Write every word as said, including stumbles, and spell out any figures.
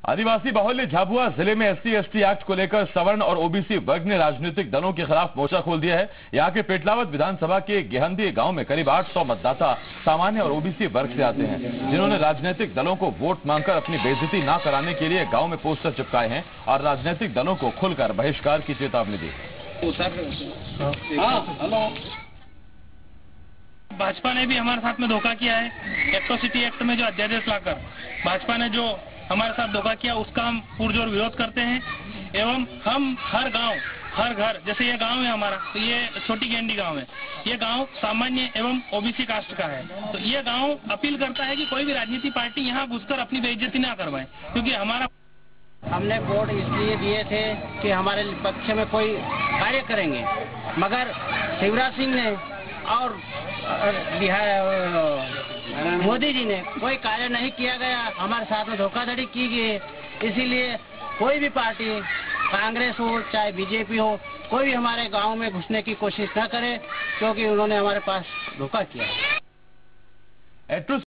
आदिवासी बाहुल्य झाबुआ जिले में एससी एसटी एक्ट को लेकर सवर्ण और ओबीसी वर्ग ने राजनीतिक दलों के खिलाफ मोर्चा खोल दिया है। यहाँ के पेटलावत विधानसभा के गेहंदी गांव में करीब आठ सौ मतदाता सामान्य और ओबीसी वर्ग से आते हैं, जिन्होंने राजनीतिक दलों को वोट मांगकर अपनी बेइज्जती न कराने के लिए गांव में पोस्टर चिपकाए हैं और राजनीतिक दलों को खुलकर बहिष्कार की चेतावनी दी। भाजपा ने भी हमारे साथ में धोखा किया है। एट्रोसिटी एक्ट में जो अध्यादेश लाकर भाजपा ने जो हमारे साथ धोखा किया, उसका हम पुरजोर विरोध करते हैं। एवं हम हर गांव, हर घर, जैसे ये गांव है हमारा, तो ये छोटी गेंडी गांव है, ये गांव सामान्य एवं ओबीसी कास्ट का है। तो ये गांव अपील करता है कि कोई भी राजनीतिक पार्टी यहाँ घुसकर अपनी बेइज्जती ना करवाए, क्योंकि हमारा हमने वोट इसलिए दिए थे कि हमारे पक्ष में कोई कार्य करेंगे, मगर शिवराज सिंह ने और बिहार मोदी जी ने कोई कार्य नहीं किया गया, हमारे साथ में धोखाधड़ी की गई। इसीलिए कोई भी पार्टी, कांग्रेस हो चाहे बीजेपी हो, कोई भी हमारे गांव में घुसने की कोशिश न करे, क्योंकि उन्होंने हमारे पास धोखा किया।